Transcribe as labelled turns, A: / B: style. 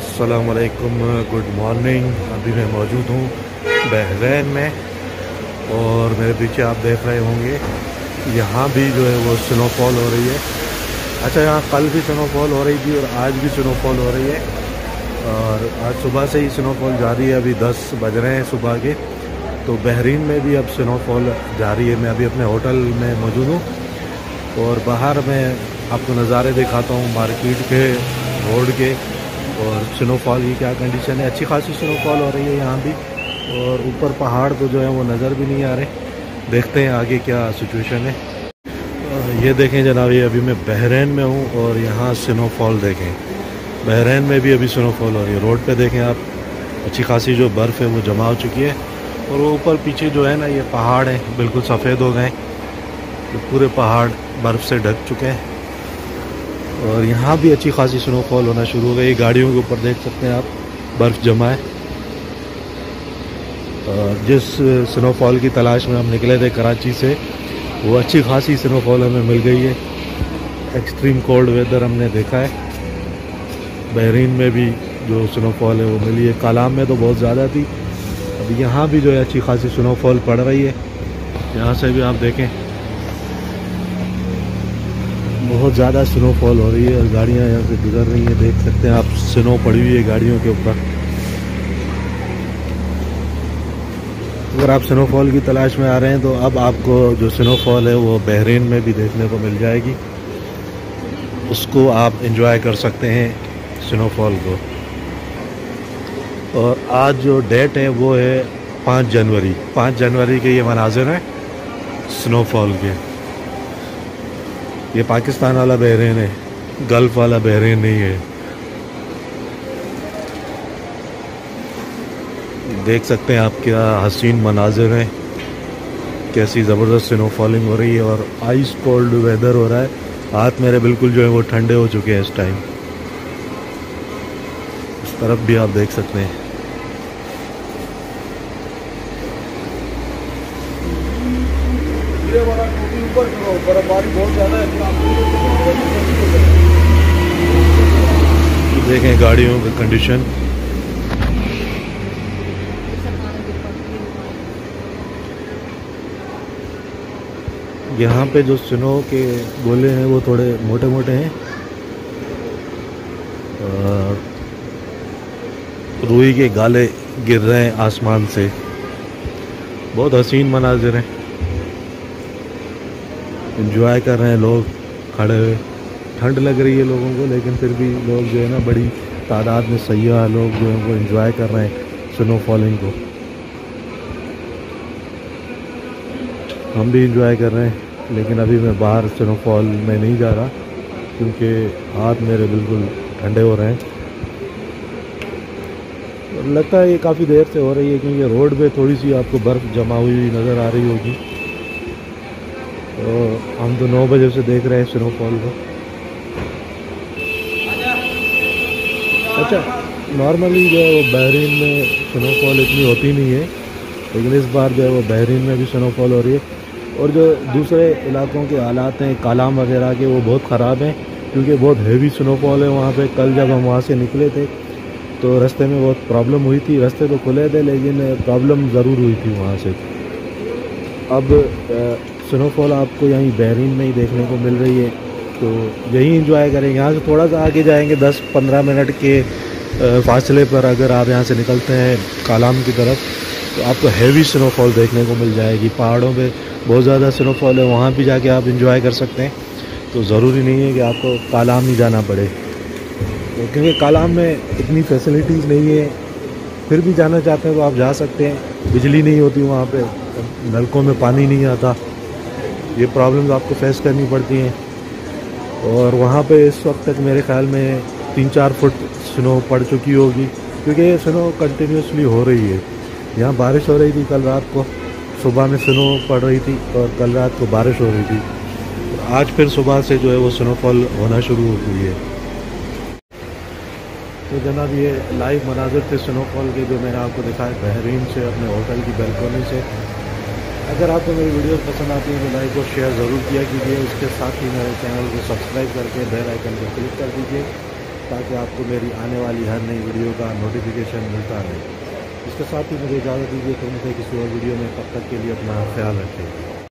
A: अस्सलाम वालेकुम, good morning. अभी मैं मौजूद हूँ बहरैन में और मेरे पीछे आप देख रहे होंगे यहाँ भी जो है वो स्नोफॉल हो रही है। अच्छा, यहाँ कल भी स्नोफॉल हो रही थी और आज भी स्नोफॉल हो रही है और आज सुबह से ही स्नोफॉल जारी है। अभी 10 बज रहे हैं सुबह के, तो बहरीन में भी अब स्नोफॉल जारी है। मैं अभी अपने होटल में मौजूद हूँ और बाहर मैं आपको नज़ारे दिखाता हूँ मार्केट के, रोड के और स्नोफॉल की क्या कंडीशन है। अच्छी खासी स्नोफॉल हो रही है यहाँ भी और ऊपर पहाड़ तो जो है वो नज़र भी नहीं आ रहे। देखते हैं आगे क्या सिचुएशन है। ये देखें जनाब, ये अभी मैं बहरैन में हूँ और यहाँ स्नोफॉल देखें। बहरैन में भी अभी स्नोफॉल हो रही है। रोड पे देखें आप, अच्छी खासी जो बर्फ़ है वो जमा हो चुकी है और वो ऊपर पीछे जो है ना, ये पहाड़ है बिल्कुल सफ़ेद हो गए, तो पूरे पहाड़ बर्फ़ से ढक चुके हैं और यहाँ भी अच्छी खासी स्नोफॉल होना शुरू हो गई। गाड़ियों के ऊपर देख सकते हैं आप, बर्फ़ जमा है। और जिस स्नोफॉल की तलाश में हम निकले थे कराची से, वो अच्छी खासी स्नोफॉल हमें मिल गई है। एक्सट्रीम कोल्ड वेदर हमने देखा है। बहरीन में भी जो स्नोफॉल है वो मिली है। कालाम में तो बहुत ज़्यादा थी, अभी यहाँ भी जो है अच्छी खासी स्नोफॉल पड़ रही है। यहाँ से भी आप देखें बहुत ज़्यादा स्नोफॉल हो रही है और गाड़ियाँ यहाँ से गुजर रही हैं। देख सकते हैं आप, स्नो पड़ी हुई है गाड़ियों के ऊपर। अगर आप स्नोफॉल की तलाश में आ रहे हैं तो अब आपको जो स्नोफॉल है वो बहरीन में भी देखने को मिल जाएगी। उसको आप एंजॉय कर सकते हैं स्नोफॉल को। और आज जो डेट है वो है 5 जनवरी। 5 जनवरी के ये मनाज़िर हैं स्नोफॉल के। ये पाकिस्तान वाला बहरीन है, गल्फ़ वाला बहरीन नहीं है। देख सकते हैं आप क्या हसीन मनाज़िर हैं, कैसी ज़बरदस्त स्नोफॉलिंग हो रही है और आइस कोल्ड वेदर हो रहा है। हाथ मेरे बिल्कुल जो है वो ठंडे हो चुके हैं इस टाइम। इस तरफ भी आप देख सकते हैं। देखें गाड़ियों की कंडीशन। यहाँ पे जो स्नो के गोले हैं वो थोड़े मोटे मोटे हैं। रूई के गाले गिर रहे हैं आसमान से। बहुत हसीन मनाजिर हैं, एंजॉय कर रहे हैं लोग खड़े हुए। ठंड लग रही है लोगों को, लेकिन फिर भी लोग जो है ना, बड़ी तादाद में सयाह लोग जो है वो एंजॉय कर रहे हैं स्नोफॉलिंग को। हम भी एंजॉय कर रहे हैं, लेकिन अभी मैं बाहर स्नोफॉल में नहीं जा रहा क्योंकि हाथ मेरे बिल्कुल ठंडे हो रहे हैं। और लगता है ये काफ़ी देर से हो रही है क्योंकि रोड पे थोड़ी सी आपको बर्फ़ जमा हुई नज़र आ रही होगी। तो हम तो 9 बजे से देख रहे हैं स्नोफॉल को। अच्छा, नॉर्मली जो है वो बहरीन में स्नोफॉल इतनी होती नहीं है, लेकिन इस बार जो है वो बहरीन में भी स्नोफॉल हो रही है। और जो दूसरे इलाकों के हालात हैं कालाम वगैरह के, वो बहुत ख़राब हैं क्योंकि बहुत हेवी स्नोफॉल है वहाँ पे। कल जब हम वहाँ से निकले थे तो रास्ते में बहुत प्रॉब्लम हुई थी। रास्ते तो खुले थे लेकिन प्रॉब्लम ज़रूर हुई थी वहाँ से। अब स्नोफॉल आपको यहीं बहरीन में ही देखने को मिल रही है, तो यही इंजॉय करेंगे। यहाँ से थोड़ा सा आगे जाएंगे, 10-15 मिनट के फासले पर अगर आप यहाँ से निकलते हैं कालाम की तरफ, तो आपको हैवी स्नोफॉल देखने को मिल जाएगी। पहाड़ों पे बहुत ज़्यादा स्नोफॉल है, वहाँ भी जाके आप इंजॉय कर सकते हैं। तो ज़रूरी नहीं है कि आपको कालाम ही जाना पड़े, तो क्योंकि कालाम में इतनी फैसिलिटीज़ नहीं है। फिर भी जाना चाहते हैं तो आप जा सकते हैं। बिजली नहीं होती वहाँ पे, नलकों में पानी नहीं आता, ये प्रॉब्लम्स आपको फेस करनी पड़ती हैं। और वहाँ पे इस वक्त तक मेरे ख्याल में 3-4 फुट स्नो पड़ चुकी होगी क्योंकि ये स्नो कंटिन्यूसली हो रही है। यहाँ बारिश हो रही थी कल रात को, सुबह में स्नो पड़ रही थी और कल रात को बारिश हो रही थी। आज फिर सुबह से जो है वो स्नोफॉल होना शुरू हो गई है। तो जनाब, ये लाइव मनाज़िर थे स्नोफॉल के जो मैंने आपको दिखाया बहरीन से, अपने होटल की बैल्कनी से। अगर आपको मेरी वीडियोस पसंद आती हैं तो लाइक और शेयर ज़रूर किया कीजिए। उसके साथ ही मेरे चैनल को सब्सक्राइब करके बेल आइकन पर क्लिक कर दीजिए ताकि आपको मेरी आने वाली हर नई वीडियो का नोटिफिकेशन मिलता रहे। इसके साथ ही मुझे इजाज़त दीजिए, फिर मुझे किसी और वीडियो में, तब तक के लिए अपना ख्याल रखें।